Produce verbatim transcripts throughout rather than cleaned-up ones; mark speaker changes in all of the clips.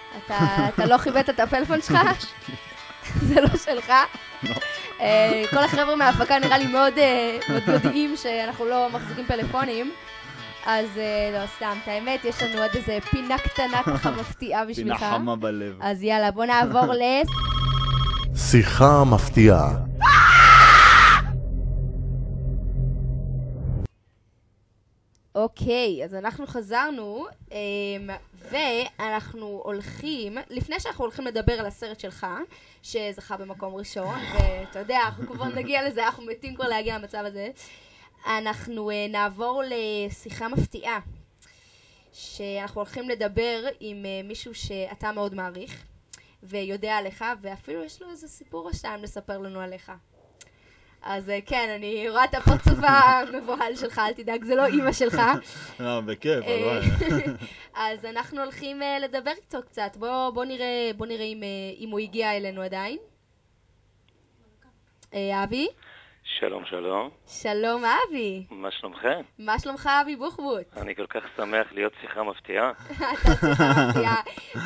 Speaker 1: אתה, אתה לא חיבאת את הפלאפון שלך? זה לא שלך?
Speaker 2: לא.
Speaker 1: כל החבר'ה מההפקה נראה לי מאוד יודעים שאנחנו לא מחזיקים פלאפונים. אז לא, סתם, את האמת, יש לנו עוד איזה פינה קטנה ככה מפתיעה בשבילך.
Speaker 2: פינה חמה בלב.
Speaker 1: אז יאללה, בוא נעבור ל...
Speaker 3: שיחה מפתיעה.
Speaker 1: אוקיי, אז אנחנו חזרנו, ואנחנו הולכים, לפני שאנחנו הולכים לדבר על הסרט שלך, שזכה במקום ראשון, ואתה יודע, אנחנו כבר נגיע לזה, אנחנו מתים כבר להגיע למצב הזה, אנחנו נעבור לשיחה מפתיעה, שאנחנו הולכים לדבר עם מישהו שאתה מאוד מעריך, ויודע עליך, ואפילו יש לו איזה סיפור או שתיים לספר לנו עליך. אז כן, אני רואה את הפרצוף המבוהל שלך, אל תדאג, זה לא אמא שלך.
Speaker 2: לא, בכיף, אבל...
Speaker 1: אז אנחנו הולכים לדבר איתו קצת, בוא נראה אם הוא הגיע אלינו עדיין. אבי?
Speaker 4: שלום, שלום.
Speaker 1: שלום, אבי.
Speaker 4: מה שלומכם?
Speaker 1: מה שלומך, אבי בוחבוט?
Speaker 4: אני כל כך שמח להיות שיחה מפתיעה.
Speaker 1: אתה שיחה מפתיעה.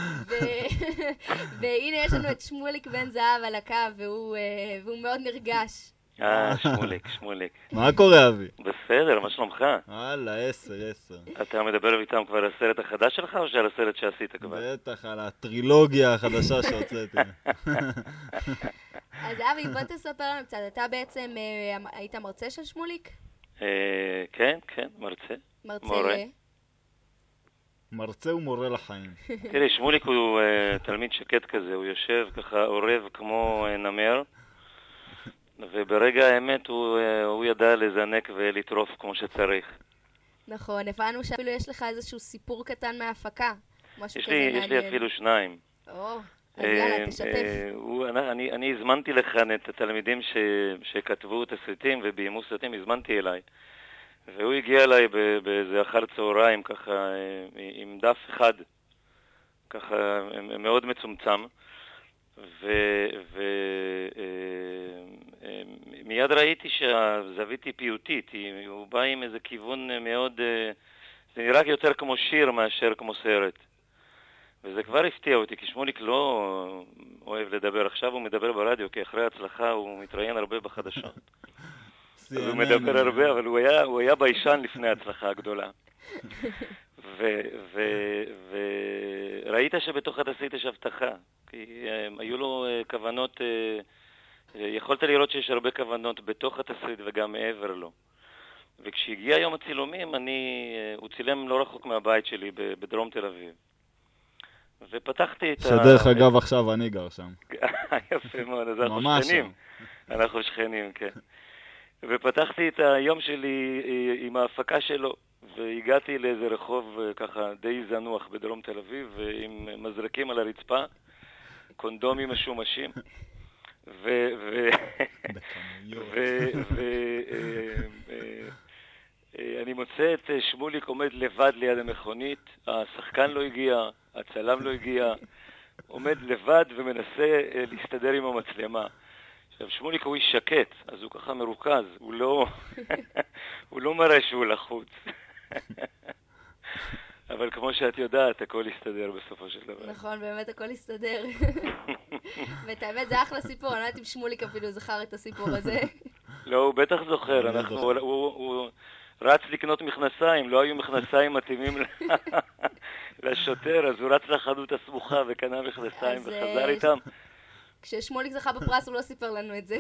Speaker 1: והנה יש לנו את שמוליק בן זהב על הקו, והוא מאוד נרגש.
Speaker 4: אה, שמוליק, שמוליק.
Speaker 2: מה קורה, אבי?
Speaker 4: בסדר, מה שלומך?
Speaker 2: וואלה, עשר, עשר.
Speaker 4: אתה מדבר איתם כבר על הסרט החדש שלך או שעל הסרט שעשית כבר?
Speaker 2: בטח, על הטרילוגיה החדשה שהוצאתי.
Speaker 1: אז אבי, בוא תספר לנו קצת, אתה בעצם היית מרצה של שמוליק?
Speaker 4: כן, כן, מרצה.
Speaker 1: מרצה ל...
Speaker 2: מרצה ומורה לחיים.
Speaker 4: תראי, שמוליק הוא תלמיד שקט כזה, הוא יושב ככה עורב כמו נמר, וברגע האמת הוא, הוא ידע לזנק ולטרוף כמו שצריך.
Speaker 1: נכון, הבנו שאפילו יש לך איזשהו סיפור קטן מההפקה.
Speaker 4: יש לי, יש לי אפילו שניים.
Speaker 1: או, אז יאללה, תשתף.
Speaker 4: הוא, אני, אני הזמנתי לכאן את התלמידים ש, שכתבו את הסרטים וביימו סרטים, הזמנתי אליי. והוא הגיע אליי באיזה אחר צהריים, ככה, עם דף אחד, ככה, מאוד מצומצם. ומיד ראיתי שהזווית היא פיוטית, הוא בא עם איזה כיוון מאוד, זה נראה יותר כמו שיר מאשר כמו סרט. וזה כבר הפתיע אותי, כי שמוליק לא אוהב לדבר. עכשיו הוא מדבר ברדיו, כי אחרי ההצלחה הוא מתראיין הרבה בחדשות. הוא מדבר הרבה, אבל הוא היה, הוא היה ביישן לפני ההצלחה הגדולה. וראית שבתוך התסריט יש הבטחה, כי היו לו כוונות, יכולת לראות שיש הרבה כוונות בתוך התסריט וגם מעבר לו. וכשהגיע יום הצילומים, אני, הוא צילם לא רחוק מהבית שלי בדרום תל אביב. ופתחתי את ה...
Speaker 2: שדרך אגב עכשיו אני גר שם.
Speaker 4: יפה מאוד, אז אנחנו שכנים. אנחנו שכנים, כן. ופתחתי את היום שלי עם ההפקה שלו. והגעתי לאיזה רחוב ככה די זנוח בדרום תל אביב, עם מזרקים על הרצפה, קונדומים משומשים, ו... אני מוצא את שמוליק עומד לבד ליד המכונית, השחקן לא הגיע, הצלם לא הגיע, עומד לבד ומנסה להסתדר עם המצלמה. עכשיו, שמוליק הוא איש שקט, אז הוא ככה מרוכז, הוא לא, הוא לא מראה שהוא לחוץ. אבל כמו שאת יודעת, הכל יסתדר בסופו של דבר.
Speaker 1: נכון, באמת הכל יסתדר. ואת האמת, זה אחלה סיפור, אני לא יודעת אם שמוליק אפילו זכר את הסיפור הזה.
Speaker 4: לא, הוא בטח זוכר, אנחנו, הוא רץ לקנות מכנסיים, לא היו מכנסיים מתאימים לשוטר, אז הוא רץ לחנות הסמוכה וקנה מכנסיים וחזר איתם.
Speaker 1: כששמוליק זכה בפרס הוא לא סיפר לנו את זה.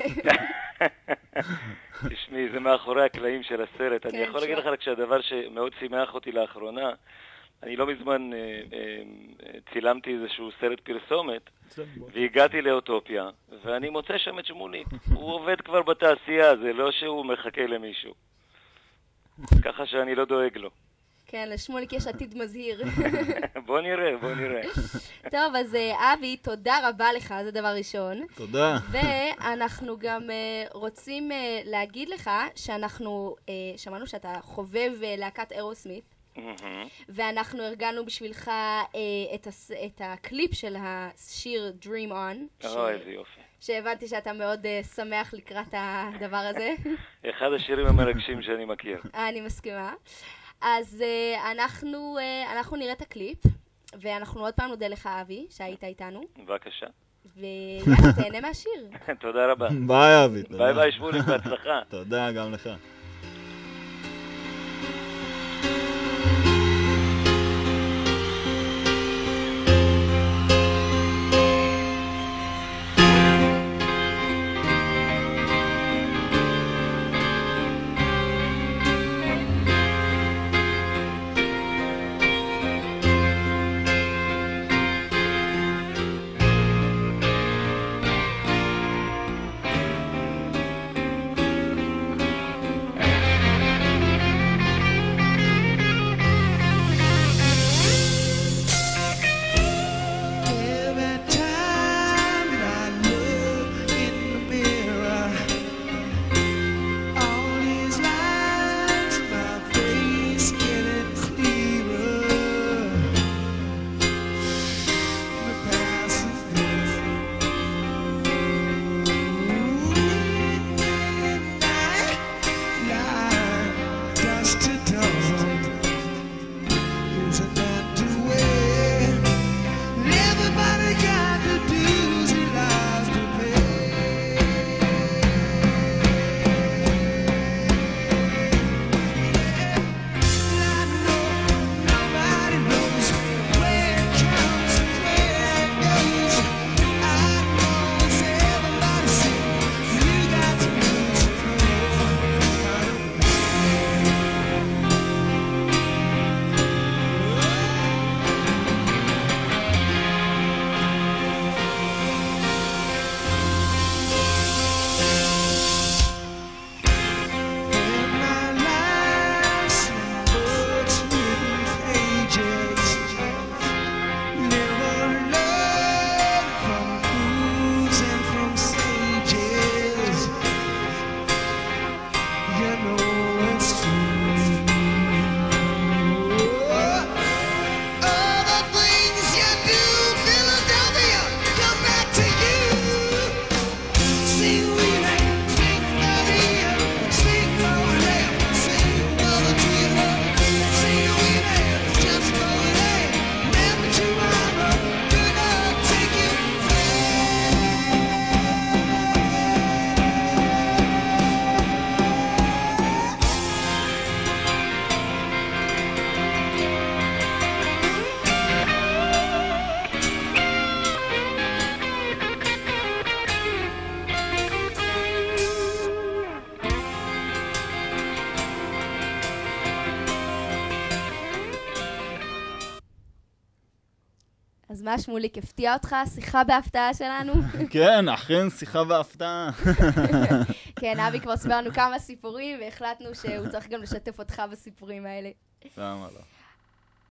Speaker 4: תשמעי, זה מאחורי הקלעים של הסרט. אני יכול להגיד לך רק שהדבר שמאוד שימח אותי לאחרונה, אני לא מזמן צילמתי איזשהו סרט פרסומת, והגעתי לאוטופיה, ואני מוצא שם את שמוליק. הוא עובד כבר בתעשייה, זה לא שהוא מחכה למישהו. ככה שאני לא דואג לו.
Speaker 1: כן, לשמוליק יש עתיד מזהיר.
Speaker 4: בוא נראה, בוא נראה.
Speaker 1: טוב, אז אבי, תודה רבה לך, זה דבר ראשון.
Speaker 2: תודה.
Speaker 1: ואנחנו גם רוצים להגיד לך שאנחנו שמענו שאתה חובב להקת אירוסמית, ואנחנו ארגנו בשבילך את הקליפ של השיר Dream On.
Speaker 4: או, איזה יופי.
Speaker 1: שהבנתי שאתה מאוד שמח לקראת הדבר הזה.
Speaker 4: אחד השירים המרגשים שאני מכיר.
Speaker 1: אני מסכימה. אז uh, אנחנו, uh, אנחנו נראה את הקליפ, ואנחנו עוד פעם נודה לך, אבי, שהיית איתנו.
Speaker 4: בבקשה.
Speaker 1: ויאללה, תהנה מהשיר.
Speaker 4: תודה רבה.
Speaker 2: ביי אבי.
Speaker 4: ביי ביי שמוליק, בהצלחה.
Speaker 2: תודה גם לך.
Speaker 1: אז מה שמוליק, הפתיע אותך? שיחה בהפתעה שלנו?
Speaker 2: כן, אכן שיחה בהפתעה.
Speaker 1: כן, אבי כבר סיפרנו כמה סיפורים, והחלטנו שהוא צריך גם לשתף אותך בסיפורים האלה.
Speaker 2: למה לא?